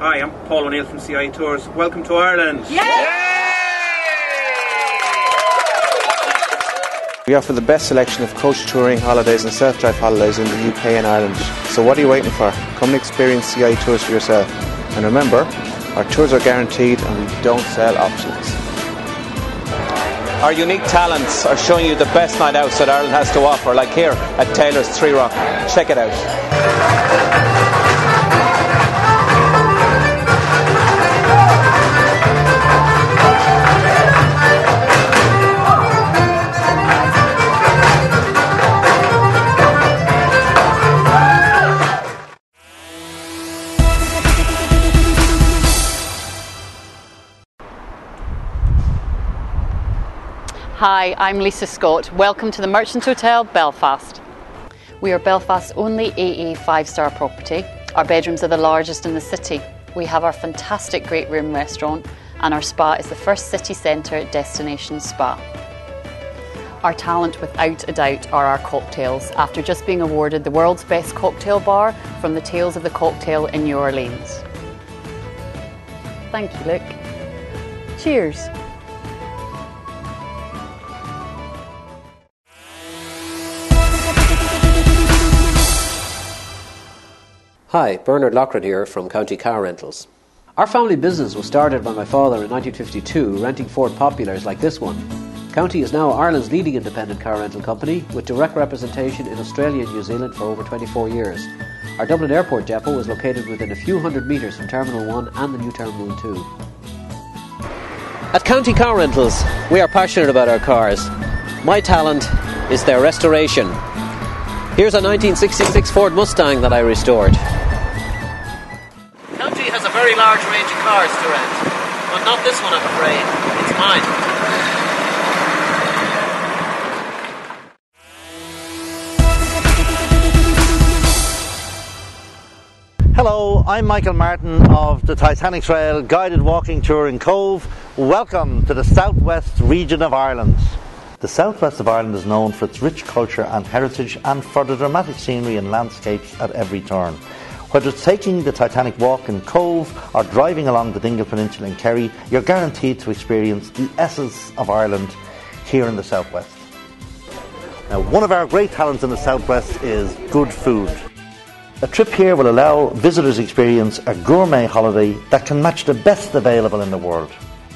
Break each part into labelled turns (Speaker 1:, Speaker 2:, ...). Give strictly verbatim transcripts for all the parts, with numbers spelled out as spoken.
Speaker 1: Hi, I'm Paul O'Neill from C I Tours. Welcome to Ireland.
Speaker 2: Yay!
Speaker 3: We offer the best selection of coach touring holidays and self-drive holidays in the U K and Ireland. So what are you waiting for? Come and experience C I Tours for yourself. And remember, our tours are guaranteed and we don't sell options. Our unique talents are showing you the best night outs that Ireland has to offer, like here at Taylor's Three Rock. Check it out.
Speaker 2: Hi, I'm Lisa Scott. Welcome to the Merchant Hotel, Belfast. We are Belfast's only A A five-star property. Our bedrooms are the largest in the city. We have our fantastic great room restaurant, and our spa is the first city centre destination spa. Our talent without a doubt are our cocktails, after just being awarded the world's best cocktail bar from the Tales of the Cocktail in New Orleans. Thank you, Luke. Cheers.
Speaker 4: Hi, Bernard Lochran here from County Car Rentals. Our family business was started by my father in nineteen fifty-two, renting Ford Populars like this one. County is now Ireland's leading independent car rental company, with direct representation in Australia and New Zealand for over twenty-four years. Our Dublin Airport depot is located within a few hundred metres from Terminal one and the new Terminal two. At County Car Rentals, we are passionate about our cars. My talent is their restoration. Here's a nineteen sixty-six Ford Mustang that I restored. County has a very large range of cars to rent, but not this one, I'm afraid. It's mine.
Speaker 5: Hello, I'm Michael Martin of the Titanic Trail guided walking tour in Cove. Welcome to the southwest region of Ireland. The southwest of Ireland is known for its rich culture and heritage and for the dramatic scenery and landscapes at every turn. Whether it's taking the Titanic walk in Cove or driving along the Dingle Peninsula in Kerry, you're guaranteed to experience the essence of Ireland here in the southwest. Now, one of our great talents in the southwest is good food. A trip here will allow visitors to experience a gourmet holiday that can match the best available in the world.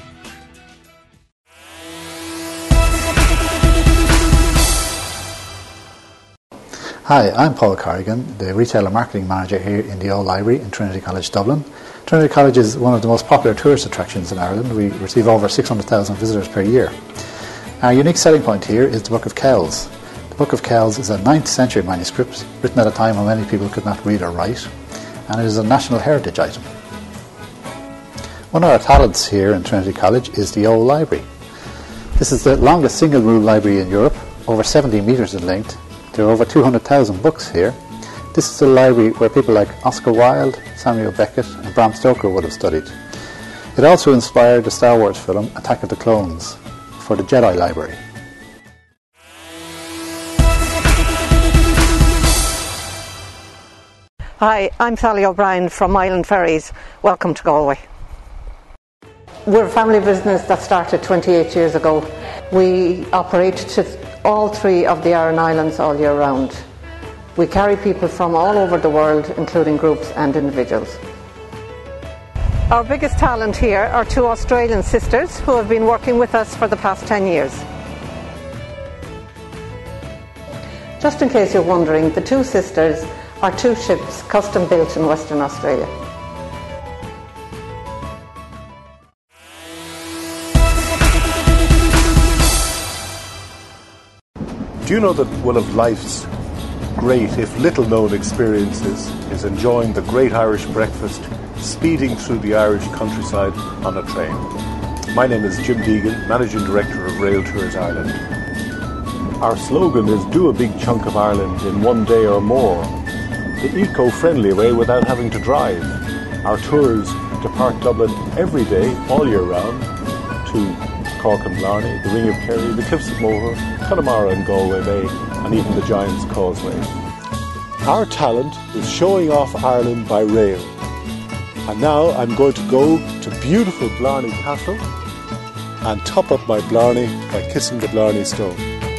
Speaker 6: Hi, I'm Paul Corrigan, the Retailer Marketing Manager here in the Old Library in Trinity College, Dublin. Trinity College is one of the most popular tourist attractions in Ireland. We receive over six hundred thousand visitors per year. Our unique selling point here is the Book of Kells. The Book of Kells is a ninth century manuscript written at a time when many people could not read or write, and it is a national heritage item. One of our talents here in Trinity College is the Old Library. This is the longest single room library in Europe, over seventy metres in length. There are over two hundred thousand books here. This is a library where people like Oscar Wilde, Samuel Beckett and Bram Stoker would have studied. It also inspired the Star Wars film Attack of the Clones for the Jedi Library.
Speaker 7: Hi, I'm Sally O'Brien from Island Ferries. Welcome to Galway. We're a family business that started twenty-eight years ago. We operate to all three of the Aran Islands all year round. We carry people from all over the world, including groups and individuals. Our biggest talent here are two Australian sisters who have been working with us for the past ten years. Just in case you're wondering, the two sisters are two ships custom built in Western Australia.
Speaker 8: Do you know that one of life's great, if little known experiences is enjoying the great Irish breakfast, speeding through the Irish countryside on a train? My name is Jim Deegan, Managing Director of Rail Tours Ireland. Our slogan is do a big chunk of Ireland in one day or more, the eco-friendly way without having to drive. Our tours depart Dublin every day, all year round, to Cork and Blarney, the Ring of Kerry, the Cliffs of Moher, Connemara and Galway Bay, and even the Giant's Causeway. Our talent is showing off Ireland by rail. And now I'm going to go to beautiful Blarney Castle and top up my Blarney by kissing the Blarney Stone.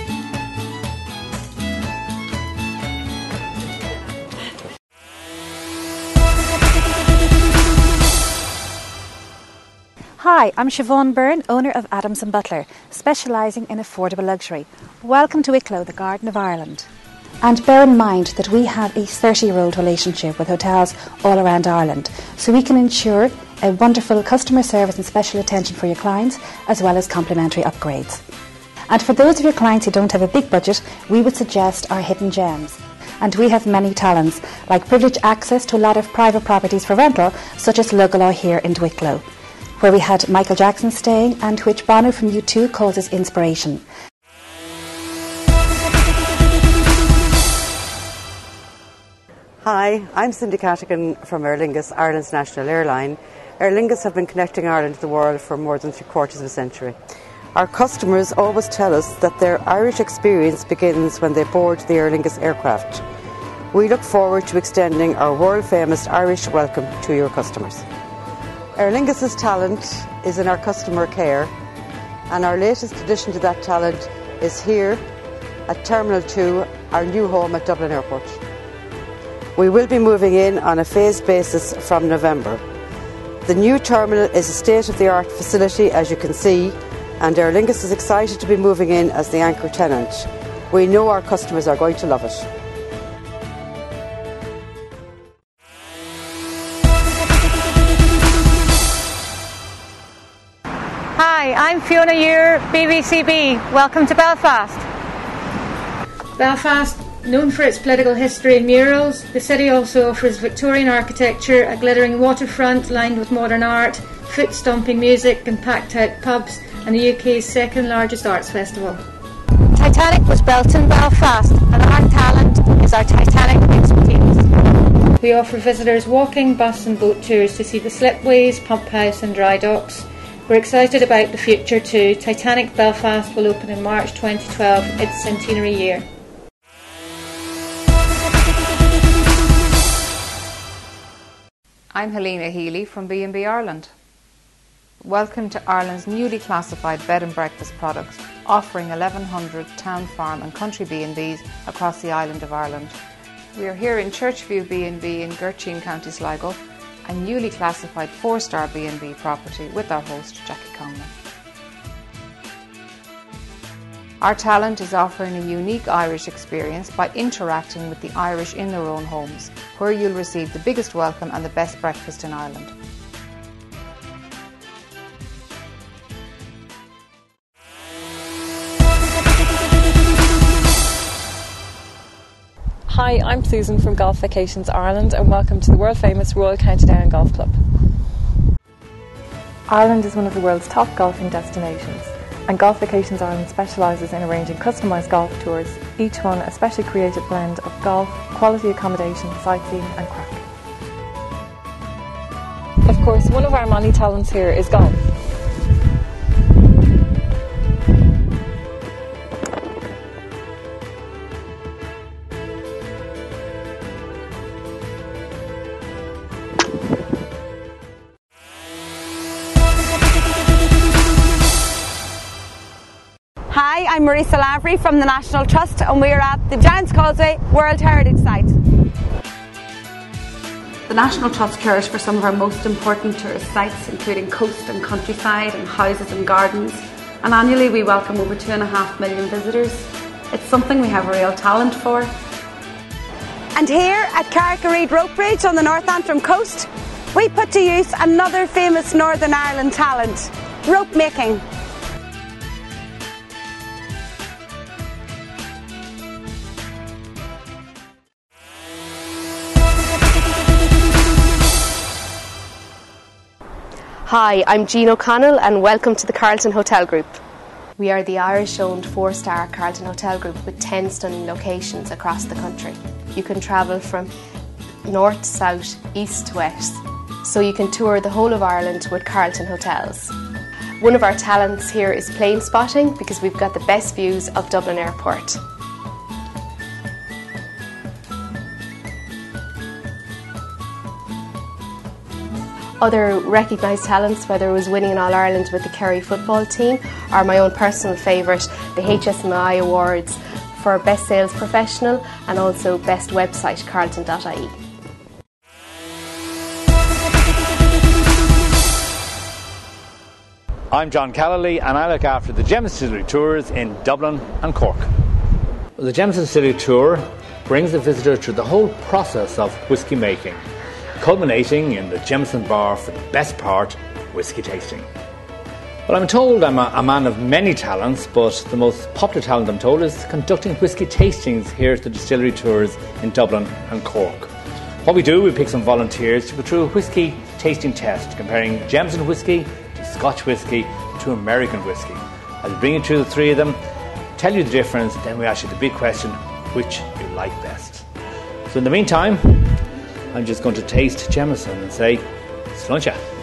Speaker 9: Hi, I'm Siobhan Byrne, owner of Adams and Butler, specialising in affordable luxury. Welcome to Wicklow, the Garden of Ireland. And bear in mind that we have a thirty-year-old relationship with hotels all around Ireland, so we can ensure a wonderful customer service and special attention for your clients, as well as complimentary upgrades. And for those of your clients who don't have a big budget, we would suggest our hidden gems. And we have many talents, like privileged access to a lot of private properties for rental, such as Lugalaw here in Wicklow, where we had Michael Jackson staying and which Bono from U two calls his inspiration.
Speaker 10: Hi, I'm Cindy Catigan from Aer Lingus, Ireland's national airline. Aer Lingus have been connecting Ireland to the world for more than three quarters of a century. Our customers always tell us that their Irish experience begins when they board the Aer Lingus aircraft. We look forward to extending our world-famous Irish welcome to your customers. Aer Lingus's talent is in our customer care, and our latest addition to that talent is here at Terminal two, our new home at Dublin Airport. We will be moving in on a phased basis from November. The new terminal is a state-of-the-art facility, as you can see, and Aer Lingus is excited to be moving in as the anchor tenant. We know our customers are going to love it.
Speaker 11: Hi, I'm Fiona Ure, B B C B. Welcome to Belfast. Belfast, known for its political history and murals, the city also offers Victorian architecture, a glittering waterfront lined with modern art, foot-stomping music and packed-out pubs, and the U K's second largest arts festival. Titanic was built in Belfast, and our talent is our Titanic expertise. We offer visitors walking, bus and boat tours to see the slipways, pump house and dry docks. We're excited about the future too. Titanic Belfast will open in March twenty twelve, its centenary year.
Speaker 12: I'm Helena Healy from B and B Ireland. Welcome to Ireland's newly classified bed and breakfast products, offering eleven hundred town, farm and country B and Bs across the island of Ireland. We are here in Churchview B and B in Gertrude, County Sligo, a newly classified four-star B and B property with our host Jackie Conlon. Our talent is offering a unique Irish experience by interacting with the Irish in their own homes, where you'll receive the biggest welcome and the best breakfast in Ireland.
Speaker 13: Hi, I'm Susan from Golf Vacations Ireland and welcome to the world famous Royal County Down Golf Club. Ireland is one of the world's top golfing destinations, and Golf Vacations Ireland specialises in arranging customised golf tours, each one a specially created blend of golf, quality accommodation, sightseeing and crack. Of course, one of our many talents here is golf.
Speaker 14: Hi, I'm Marisa Lavery from the National Trust and we're at the Giant's Causeway World Heritage Site.
Speaker 15: The National Trust cares for some of our most important tourist sites, including coast and countryside and houses and gardens. And annually we welcome over two and a half million visitors. It's something we have a real talent for.
Speaker 14: And here at Carrick-a-Reid Rope Bridge on the North Antrim coast, we put to use another famous Northern Ireland talent, rope making.
Speaker 16: Hi, I'm Jean O'Connell and welcome to the Carlton Hotel Group.
Speaker 17: We are the Irish-owned four-star Carlton Hotel Group with ten stunning locations across the country. You can travel from north, south, east to west, so you can tour the whole of Ireland with Carlton Hotels. One of our talents here is plane spotting because we've got the best views of Dublin Airport. Other recognised talents, whether it was winning in All-Ireland with the Kerry football team or my own personal favourite, the H S M I Awards for Best Sales Professional and also Best Website, carlton dot I E.
Speaker 5: I'm John Callally and I look after the Jameson Distillery Tours in Dublin and Cork.
Speaker 18: The Jameson Distillery Tour brings the visitor through the whole process of whisky making, culminating in the Jameson bar for the best part, whisky tasting. Well, I'm told I'm a, a man of many talents, but the most popular talent I'm told is conducting whisky tastings here at the Distillery Tours in Dublin and Cork. What we do, we pick some volunteers to go through a whisky tasting test, comparing Jameson whisky to Scotch whisky to American whisky. I'll bring you through the three of them, tell you the difference, then we ask you the big question, which you like best. So in the meantime, I'm just going to taste Jameson and say, Sluncha.